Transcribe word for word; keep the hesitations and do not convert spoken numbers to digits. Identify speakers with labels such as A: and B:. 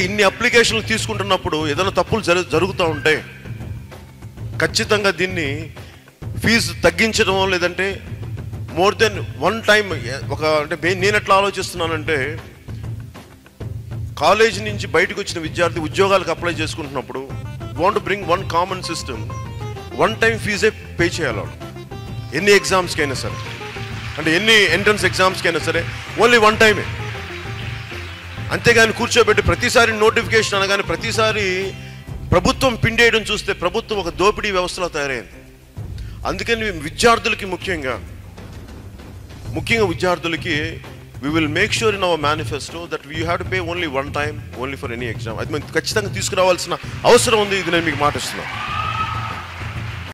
A: ఇన్ని అప్లికేషన్లు తీసుకుంటున్నప్పుడు ఏదైనా తప్పులు జరు జరుగుతూ ఉంటే ఖచ్చితంగా దీన్ని ఫీజు తగ్గించడం, లేదంటే మోర్ దెన్ వన్ టైం ఒక అంటే నేను ఎట్లా ఆలోచిస్తున్నానంటే, కాలేజ్ నుంచి బయటకు వచ్చిన విద్యార్థి ఉద్యోగాలకు అప్లై చేసుకుంటున్నప్పుడు want bring one common system, one time ఫీజే పే చేయాలి వాళ్ళు ఎన్ని ఎగ్జామ్స్కి అయినా సరే, అంటే ఎన్ని ఎంట్రన్స్ ఎగ్జామ్స్కి అయినా సరే ఓన్లీ వన్ టైమే. అంతేగాని కూర్చోబెట్టి ప్రతిసారి నోటిఫికేషన్ అనగానే ప్రతిసారి ప్రభుత్వం పిండేయడం చూస్తే ప్రభుత్వం ఒక దోపిడీ వ్యవస్థలో తయారైంది. అందుకని విద్యార్థులకి ముఖ్యంగా ముఖ్యంగా విద్యార్థులకి we will make sure in our manifesto that we have to pay only one time only for any exam. అది మేము ఖచ్చితంగా తీసుకురావాల్సిన అవసరం ఉంది. ఇది నేను మీకు మాట ఇస్తున్నాను.